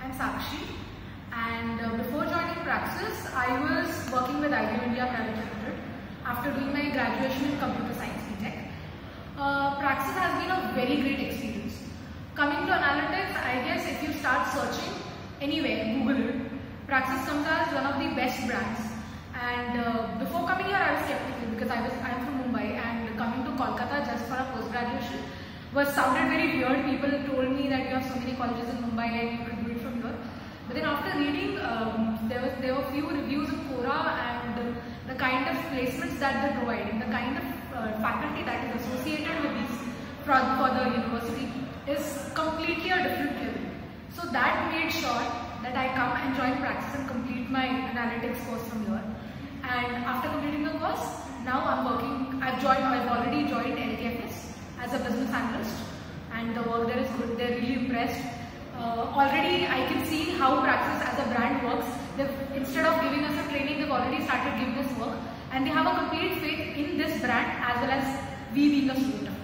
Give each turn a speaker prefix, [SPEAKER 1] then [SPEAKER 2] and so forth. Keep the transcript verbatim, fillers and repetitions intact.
[SPEAKER 1] I'm Sakshi, and uh, before joining Praxis, I was working with I B M India Private Limited after doing my graduation in Computer Science B Tech. Uh, Praxis has been a very great experience. Coming to analytics, I guess if you start searching anywhere, Google it, Praxis comes as one of the best brands. And uh, before coming here, I was skeptical because I was I'm from Mumbai, and coming to Kolkata just for a post graduation was sounded very weird. People told me that you have so many colleges in Mumbai and you could do it from here. But then after reading, um, there was there were few reviews of Quora, and uh, the kind of placements that they provide and the kind of uh, faculty that is associated with these for, for the university is completely a different level. So that made sure that I come and join Praxis and complete my analytics course from here. And after completing the course, now I'm working. I've joined. I've already joined L K F S as a business analyst, and the work there is good. They're really impressed. Uh, already I can see how Praxis as a brand works. They've, instead of giving us a training, they've already started giving us work, and they have a complete faith in this brand as well as we being a student.